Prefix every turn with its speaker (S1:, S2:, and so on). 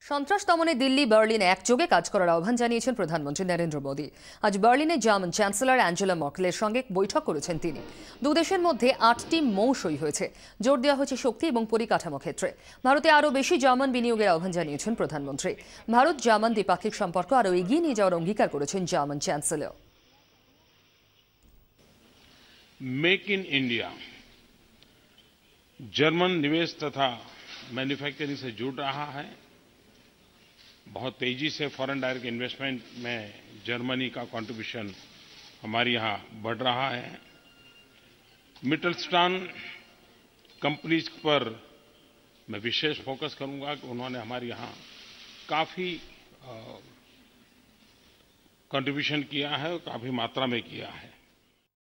S1: সন্ত্রাস দমনে দিল্লি বার্লিনে একযোগে কাজ করার আহ্বান জানিয়েছেন প্রধানমন্ত্রী নরেন্দ্র মোদী। আজ বার্লিনে জার্মান চ্যান্সেলর অ্যাঞ্জেলা মার্কেলের সঙ্গে বৈঠক করেছেন তিনি। দুদেশের মধ্যে 8টি মৌ সই হয়েছে। জোর দেওয়া হয়েছে শক্তি এবং পরিকাঠামো ক্ষেত্রে। ভারতে আরও বেশি জার্মান বিনিয়োগের আহ্বান জানিয়েছেন প্রধানমন্ত্রী। ভারত জার্মান দ্বিপাক্ষিক সম্পর্ক আরও এগিয়ে নিয়ে যাওয়ার অঙ্গীকার করেছেন German chancellor.
S2: Make in India German निवेश तथा मैन्युफैक्चरिंग से जुड़ रहा है। बहुत तेजी से फॉरेन डायरेक्ट इन्वेस्टमेंट में जर्मनी का कंट्रीब्यूशन हमारे यहाँ बढ़ रहा है। मिटलस्टान कंपनीज पर मैं विशेष फोकस करूंगा कि उन्होंने हमारे यहाँ काफ़ी कंट्रीब्यूशन किया है और काफ़ी मात्रा में किया है।